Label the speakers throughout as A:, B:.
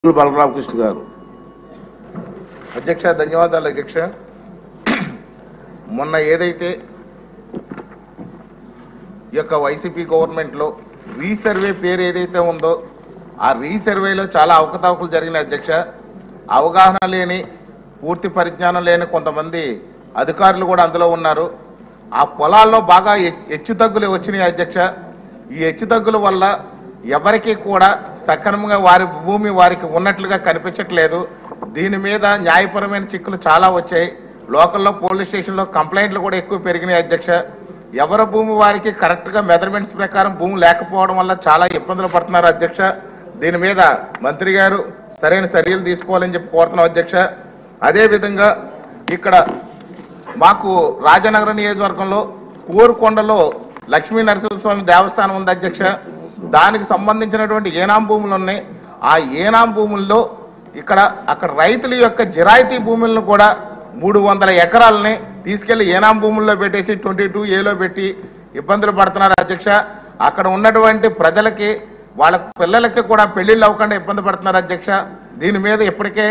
A: Battula Krishna garu.
B: అధ్యక్ష ధన్యవాదాలు అధ్యక్ష. మొన్న ఏదైతే ఈ యొక్క వైసీపీ గవర్నమెంట్లో రీసర్వే పేరు ఏదైతే ఉందో ఆ రీసర్వేలో చాలా అవకతవకలు జరిగినాయి అధ్యక్ష. అవగాహన లేని పూర్తి పరిజ్ఞానం లేని కొంతమంది అధికారులు కూడా అందులో ఉన్నారు. ఆ పొలాల్లో బాగా హెచ్చుతగ్గులు వచ్చినాయి అధ్యక్ష. ఈ హెచ్చుతగ్గుల వల్ల ఎవరికి కూడా సక్రమంగా వారి భూమి వారికి ఉన్నట్లుగా కనిపించట్లేదు. దీని మీద న్యాయపరమైన చిక్కులు చాలా వచ్చాయి. లోకల్లో పోలీస్ స్టేషన్లో కంప్లైంట్లు కూడా ఎక్కువ పెరిగినాయి అధ్యక్ష. ఎవరి భూమి వారికి కరెక్ట్గా మెజర్మెంట్స్ ప్రకారం భూమి లేకపోవడం వల్ల చాలా ఇబ్బందులు పడుతున్నారు అధ్యక్ష. దీని మీద మంత్రి గారు సరైన చర్యలు తీసుకోవాలని చెప్పి కోరుతున్నాం అధ్యక్ష. అదేవిధంగా ఇక్కడ మాకు రాజనగర నియోజకవర్గంలో కోరుకొండలో లక్ష్మీ నరసింహస్వామి దేవస్థానం ఉంది అధ్యక్ష. దానికి సంబంధించినటువంటి ఏనాం భూములు ఉన్నాయి. ఆ ఏనాం భూముల్లో అక్కడ రైతుల యొక్క జిరాయితీ భూములను కూడా 300 ఎకరాలని తీసుకెళ్లి ఏనాం భూముల్లో పెట్టేసి 22A పెట్టి ఇబ్బందులు పడుతున్నారు అధ్యక్ష. అక్కడ ఉన్నటువంటి ప్రజలకి వాళ్ళ పిల్లలకి కూడా పెళ్లిళ్ళు అవ్వకుండా ఇబ్బంది పడుతున్నారు అధ్యక్ష. దీని మీద ఇప్పటికే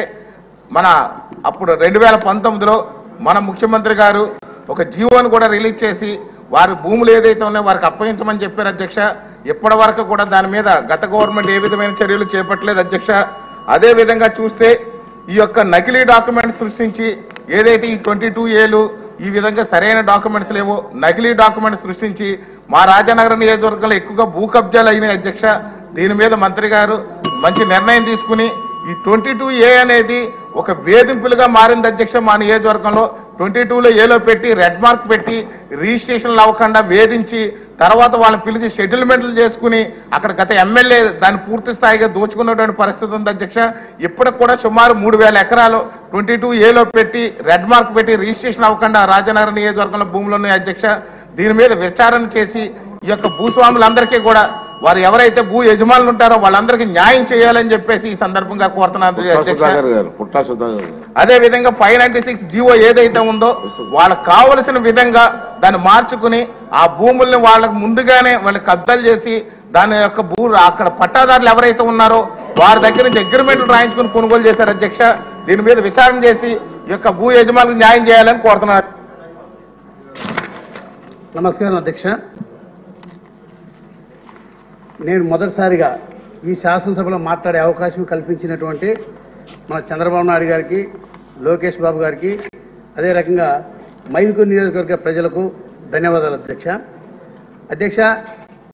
B: అప్పుడు 2019లో మన ముఖ్యమంత్రి గారు ఒక జీవోను కూడా రిలీజ్ చేసి వారి భూములు ఏదైతే ఉన్నాయో వారికి అప్పగించమని చెప్పారు అధ్యక్ష. ఇప్పటి వరకు కూడా దాని మీద గత గవర్నమెంట్ ఏ విధమైన చర్యలు చేపట్టలేదు అధ్యక్ష. అదే విధంగా చూస్తే ఈ యొక్క నకిలీ డాక్యుమెంట్స్ సృష్టించి ఏదైతే ఈ 22A ఈ విధంగా సరైన డాక్యుమెంట్స్ లేవో నకిలీ డాక్యుమెంట్స్ సృష్టించి మా రాజనగర నియోజకవర్గంలో ఎక్కువగా భూ కబ్జాలు అయినాయి అధ్యక్ష. దీని మీద మంత్రి గారు మంచి నిర్ణయం తీసుకుని ఈ 22A అనేది ఒక వేధింపులుగా మారింది అధ్యక్ష. మా నియోజకవర్గంలో 22A పెట్టి రెడ్ మార్క్ పెట్టి రిజిస్ట్రేషన్లు అవ్వకుండా వేధించి తర్వాత వాళ్ళని పిలిచి సెటిల్మెంట్లు చేసుకుని అక్కడ గత ఎమ్మెల్యే దాన్ని పూర్తి స్థాయిగా దోచుకున్నటువంటి పరిస్థితి ఉంది అధ్యక్ష. ఇప్పటికి కూడా సుమారు 3000 ఎకరాలు 22A పెట్టి రెడ్ మార్క్ పెట్టి రిజిస్ట్రేషన్ అవ్వకుండా రాజనగర నియోజకవర్గంలో భూములు ఉన్నాయి అధ్యక్ష. దీని మీద విచారణ చేసి ఈ యొక్క భూస్వాములందరికీ కూడా వారు ఎవరైతే భూ యజమానులు ఉంటారో వాళ్ళందరికీ న్యాయం చేయాలని చెప్పేసి ఈ సందర్భంగా కోరుతున్నాను అధ్యక్ష. అదే విధంగా 596 జీవో ఏదైతే ఉందో వాళ్ళకి కావలసిన విధంగా దాన్ని మార్చుకుని ఆ భూముల్ని వాళ్ళకు ముందుగానే వాళ్ళకి కబ్జాలు చేసి దాని యొక్క అక్కడ పట్టాదారులు ఎవరైతే ఉన్నారో వారి దగ్గర నుంచి అగ్రిమెంట్లు రాయించుకుని కొనుగోలు చేశారు అధ్యక్ష. దీని మీద విచారణ చేసి ఈ యొక్క భూ యజమానులకు న్యాయం చేయాలని కోరుతున్నారు.
C: నమస్కారం అధ్యక్ష. నేను మొదటిసారిగా ఈ శాసనసభలో మాట్లాడే అవకాశం కల్పించినటువంటి మన చంద్రబాబు నాయుడు గారికి, లోకేష్ బాబు గారికి, అదే రకంగా మైదుకూరు నియోజకవర్గ ప్రజలకు ధన్యవాదాలు అధ్యక్ష.